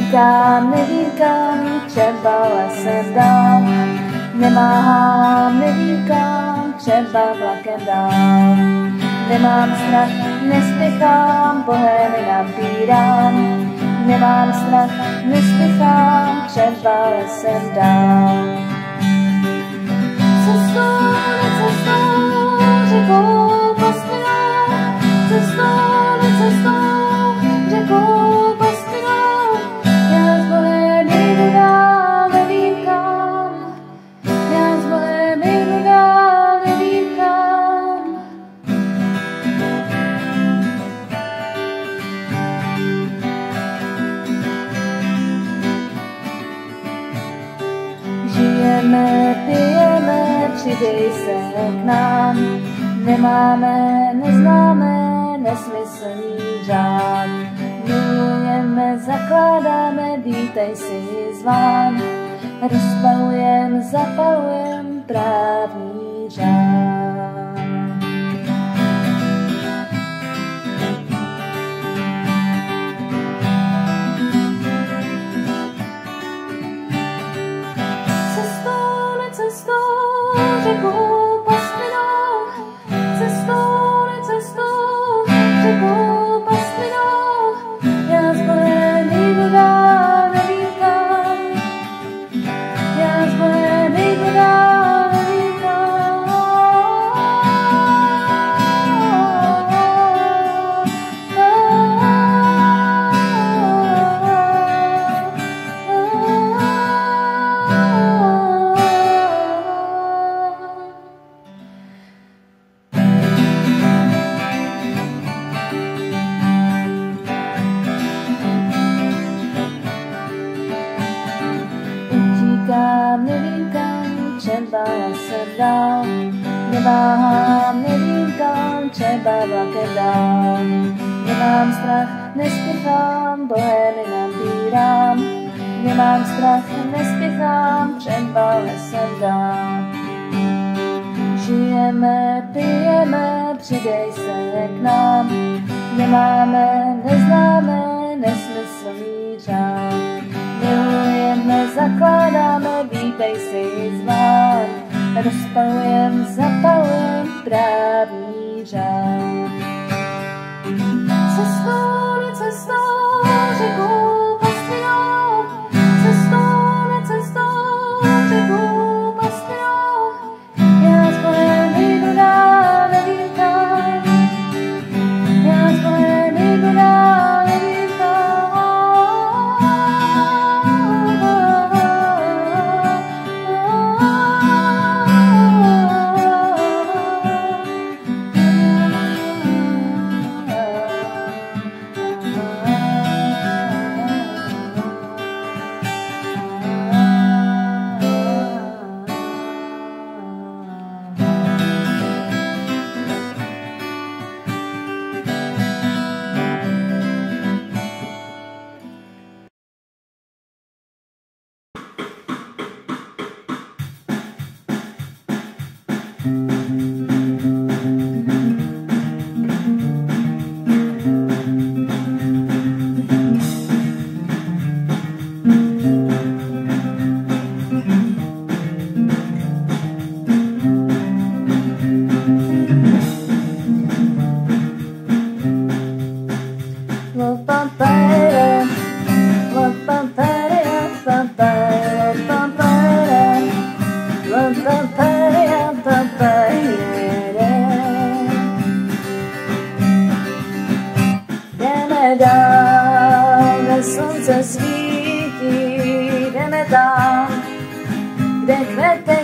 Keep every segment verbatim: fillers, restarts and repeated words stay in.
Utíkám, nevím kam, třeba lesem dál. Nemáhám, nevím kam, třeba vlakem dál. Nemám strach, nespěchám, bohémy nabírám. Nemám strach, nespěchám, třeba lesem dál. Cestou, necestou, řekou pastvinou, cestou, necestou, řekou pastvinou. Já z bohémy jdu dál, nevím kam, já z bohémy jdu dál, nevím kam. Žijeme, pijeme, přidej se k nám. Nemáme, neznáme, nesmyslný řád. Milujeme, zakládáme, vítej si zván. Rozpalujem, zapalujem právní řád. Cestou, necestou, řekou pastvinou, cestou, necestou, řekou pastvinou. Já z bohémy jdu dál, nevím kam, já z bohémy jdu dál, nevím kam. Utíkám, nevím kam, třeba lesem dál. Neváhám, nevím kam, třeba vlakem dál. Nemám strach, nespěchám, bohémy nabírám. Nemám strach, nespěchám, třeba lesem dál. Žijeme, pijeme, přidej se k nám. Nemáme, neznáme, nesmyslný řád. Milujeme, zakládáme, vítej si zván. Rozpalujem, zapalujem právní řád. Cestou, necestou, řekou pastvinou, cestou, necestou, řekou pastvinou. Já z bohémy jdu dál, nevím kam, já z bohémy jdu dál, nevím kam. Jdeme dál, kde slunce svítí, jdeme tam, kde kvete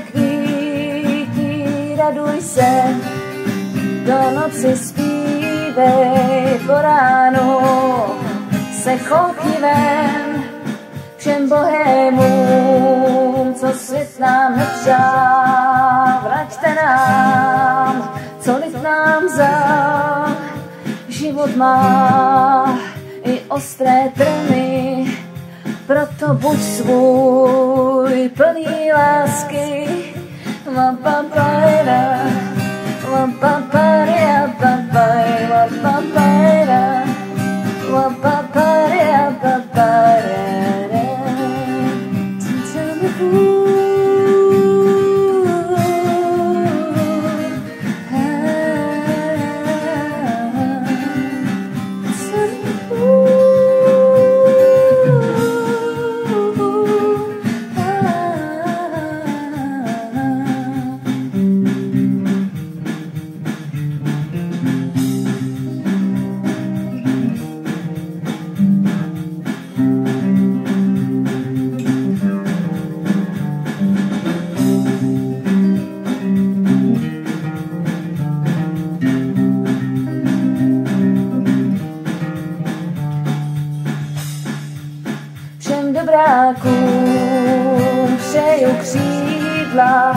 kvítí, raduj se, do noci zpívej, po ránu se choutí ven, všem bohémům, co svět nám nepřál, vraťte nám, co lid nám vzal. Život má i ostré trny, proto buď svůj plný lásky. Wapapara, wapapara, wapapara, wapapara, wapapara. Dobrákům přeju křídla,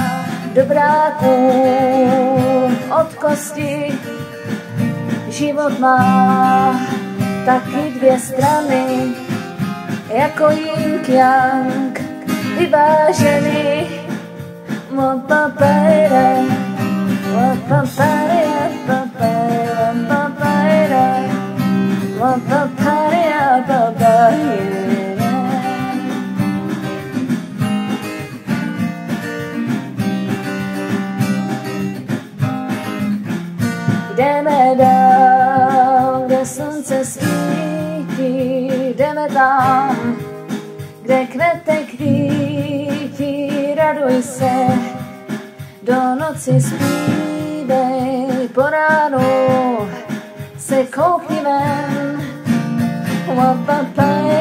dobrákům od kosti. Život má taky dvě strany, jako yin yang, vyvážený. Wapapere, wapapere, wapapere, wapapere, wapapere, wapapere. Jdeme dál, kde slunce svítí, jdeme tam, kde kvete kvítí, raduj se, do noci zpívej, po ránu se koukni ven. Wapapaj,